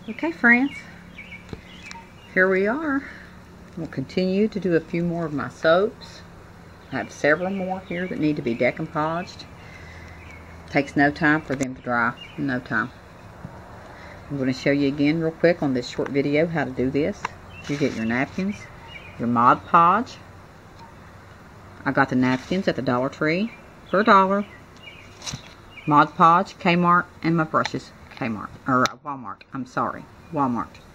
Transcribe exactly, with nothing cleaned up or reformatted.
Okay, friends, here we are. We'll continue to do a few more of my soaps. I have several more here that need to be decompaged. Takes no time for them to dry, no time. I'm going to show you again real quick on this short video how to do this. You get your napkins, your Mod Podge. I got the napkins at the Dollar Tree for a dollar. Mod Podge, Kmart, and my brushes, Kmart, or Walmart, I'm sorry, Walmart.